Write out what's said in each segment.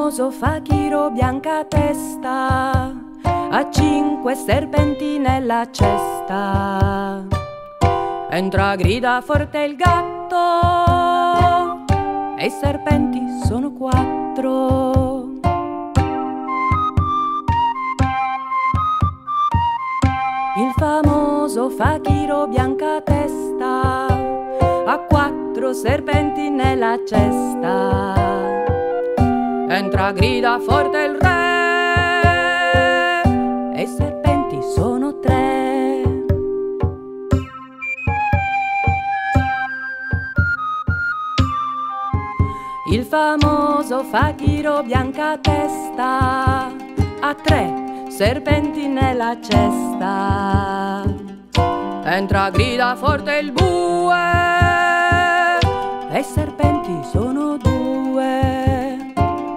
famoso fakiro Biancatesta ha 5 serpenti nella cesta. Entra, grida forte il gatto e i serpenti sono 4. Il famoso fakiro Biancatesta ha 4 serpenti nella cesta. Entra, grida forte il re e i serpenti sono 3. Il famoso fakiro Biancatesta ha 3 serpenti nella cesta. Entra, grida forte il bue e i serpenti sono 2.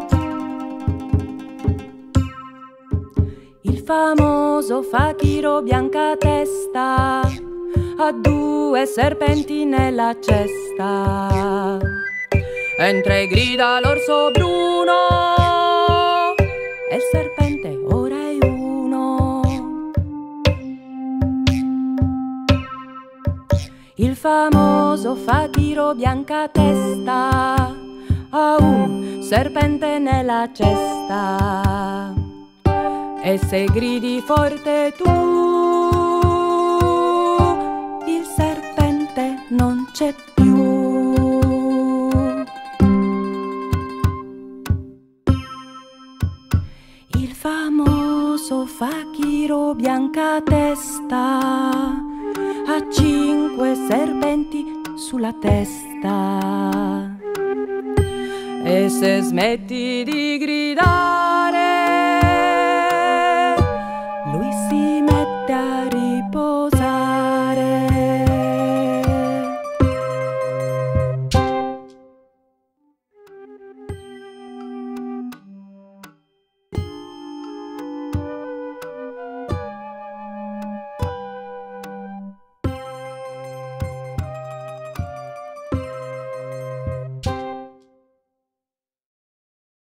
Il famoso fakiro Biancatesta ha 2 serpenti nella cesta. Entra e grida l'orso bruno e il serpente ora è 1. Il famoso fakiro Biancatesta ha un serpente nella cesta. E se gridi forte tu, il serpente non c'è più. Il famoso fakiro Biancatesta ha 5 serpenti sulla testa. E se smetti di gridare,